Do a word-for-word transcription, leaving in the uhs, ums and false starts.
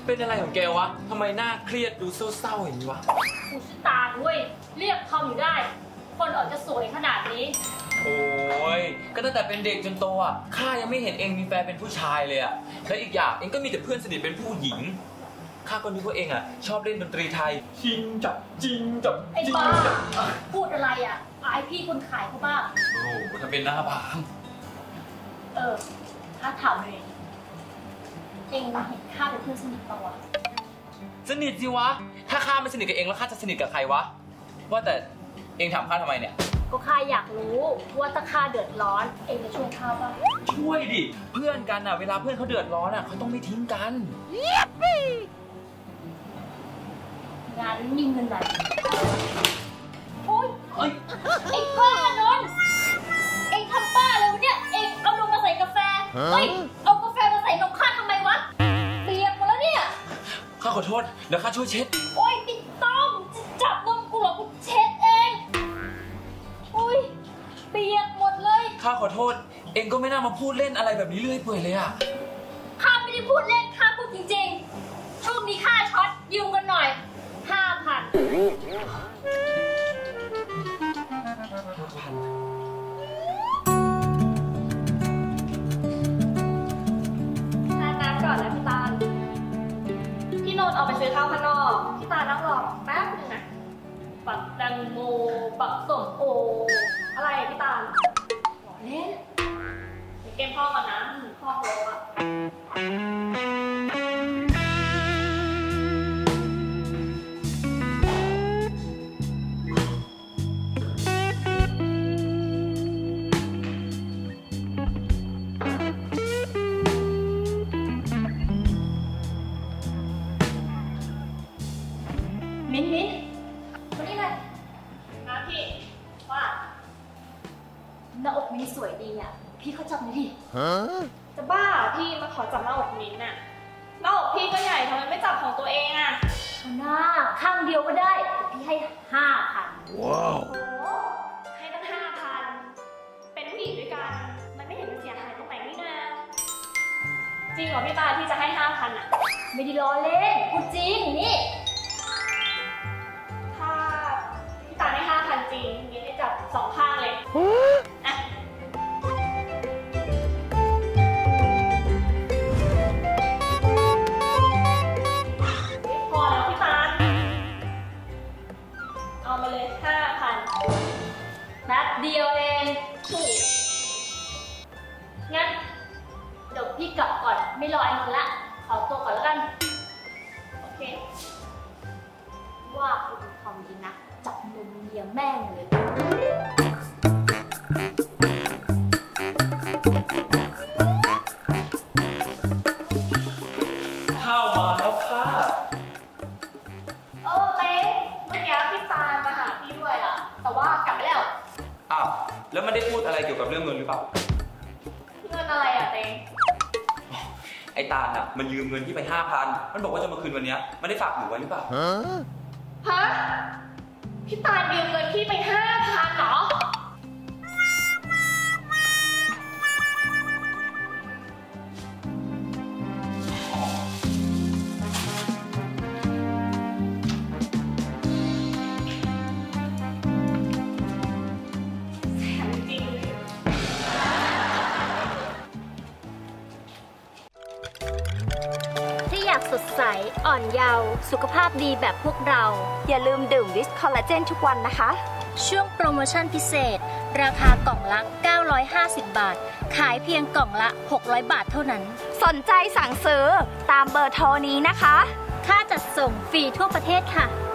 เป็นอะไรของแกวะทำไมหน้าเครียดดูเศร้าๆอย่างนี้วะกูชื่อตาด้วยเรียกเขาอยู่ได้คนออกจะสวยขนาดนี้โอ้ยก็ตั้งแต่เป็นเด็กจนโตอ่ะข้ายังไม่เห็นเองมีแฟนเป็นผู้ชายเลยอ่ะและอีกอย่างเองก็มีแต่เพื่อนสนิทเป็นผู้หญิงข้าก็นึกว่าเองอ่ะชอบเล่นดนตรีไทยชิงจับจริงจับไอ้บ้าพูดอะไรอ่ะอายพี่คนขายเขาบ้างโอ้ถ้าเป็นหน้าบางเออข้าถามเลยเองเห็นข้าเป็นเพื่อนสนิทปะวะสนิทสิวะถ้าข้าไม่สนิทกับเองแล้วข้าจะสนิทกับใครวะว่าแต่เองถามข้าทำไมเนี่ยก็ข้าอยากรู้ว่าถ้าข้าเดือดร้อนเองจะช่วยข้าปะช่วยดิเพื่อนกันอ่ะเวลาเพื่อนเขาเดือดร้อนอ่ะเขาต้องไม่ทิ้งกันงานมีเงินไหนโอ๊ยเอ้ยไอ้บ้านนท์เองทำบ้าเลยวะเนี่ยเองเอานมมาใส่กาแฟเฮ้ยเอากาแฟมาใส่นมข้าทำไมวะเปียกหมดแล้วเนี่ยข้าขอโทษเดี๋ยวข้าช่วยเช็ดโอ๊ยไม่ต้องจับนมกูหรอกกูเช็ดเองอุ้ยเปียกหมดเลยข้าขอโทษเองก็ไม่น่ามาพูดเล่นอะไรแบบนี้เรื่อยเปื่อยเลยอะข้าไม่ได้พูดเล่นข้าพูดจริงๆช่วงนี้ข้าช็อตยืมกันหน่อยห้าพันทานน้ำก่อนนะพี่ตาลพี่นนท์ออกไปซื้อข้าวข้างนอกพี่ตาลนั่งรอแป๊บนึงนะปักแตงโมปักส้มโออะไรพี่ตาลเล่นเกมพ่อก่อนนะพ่อโหอ่ะมิ้นมิ้นคนนี้เลยนะพี่ว่าหน้าอกมิ้นสวยดีอ่ะพี่เขาจับหน่อยดิจะบ้าพี่มาขอจับหน้าอกมิ้นน่ะหน้าอกพี่ก็ใหญ่ทำไมไม่จับของตัวเองอ่ะหน้าข้างเดียวก็ได้พี่ให้ห้าพันว้าวโอ้ให้ตั้งห้าพันเป็นผู้หญิงด้วยกันมันไม่เห็นมันเสียหายตรงไหนนี่นะจริงเหรอพี่ตาที่จะให้ห้าพันอ่ะไม่ได้ล้อเล่นพูดจริงนี่ถ้าพี่ตาให้ห้าพันจริงมิ้นให้จับสองข้างเลยอ่ะเอามาเลยห้าพันแป๊บเดียวเองถูกงั้นเดี๋ยวพี่กลับก่อนไม่รอไอ้นนท์ละขอตัวก่อนแล้วกันโอเคว่าคุณทำดีนะจับนมเมียแม่งเลยข้าวมาแล้วค่ะเออเต้เมื่อกี้พี่ตาลมาหาพี่ด้วยอ่ะแต่ว่ากลับไปแล้วอ้าวแล้วมันได้พูดอะไรเกี่ยวกับเรื่องเงินหรือเปล่าเงินอะไรอ่ะเต้ไอ้ตาลอ่ะมันยืมเงินที่ไปห้าพันมันบอกว่าจะมาคืนวันนี้มันได้ฝากหนูไว้หรือเปล่าฮะพี่ตาลยืมเงินพี่ไปห้าพันเหรออยากสดใสอ่อนเยาว์สุขภาพดีแบบพวกเราอย่าลืมดื่มวิสคอลลาเจนทุกวันนะคะช่วงโปรโมชั่นพิเศษราคากล่องละเก้าร้อยห้าสิบบาทขายเพียงกล่องละหกร้อยบาทเท่านั้นสนใจสั่งซื้อตามเบอร์โทรนี้นะคะค่าจัดส่งฟรีทั่วประเทศค่ะ